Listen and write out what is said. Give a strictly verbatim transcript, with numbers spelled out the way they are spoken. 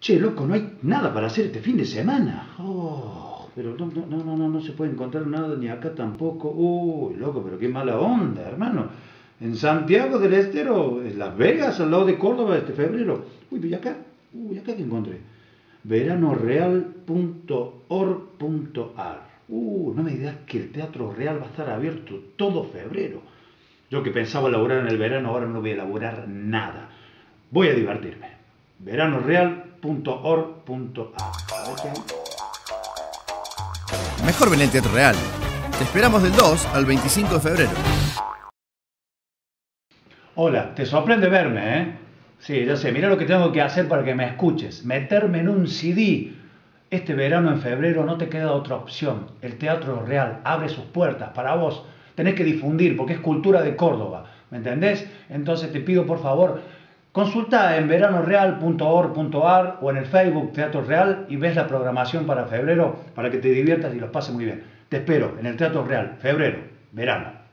Che, loco, no hay nada para hacer este fin de semana. Oh, pero no, no, no, no, no se puede encontrar nada ni acá tampoco. Uy, loco, pero qué mala onda, hermano. En Santiago del Estero, en Las Vegas, al lado de Córdoba, este febrero. Uy, ¿y acá? Uy, acá que encontré. verano real punto org punto ar. Uh, no me digas que el Teatro Real va a estar abierto todo febrero. Yo que pensaba laburar en el verano, ahora no voy a laburar nada. Voy a divertirme. verano real punto org punto ar. Mejor ven al Teatro Real. Te esperamos del dos al veinticinco de febrero. Hola, te sorprende verme, ¿eh? Sí, ya sé, mira lo que tengo que hacer para que me escuches. Meterme en un C D. Este verano en febrero no te queda otra opción. El Teatro Real abre sus puertas para vos. Tenés que difundir porque es cultura de Córdoba. ¿Me entendés? Entonces te pido por favor, consulta en verano real punto org punto ar o en el Facebook Teatro Real y ves la programación para febrero para que te diviertas y los pases muy bien. Te espero en el Teatro Real, febrero, verano.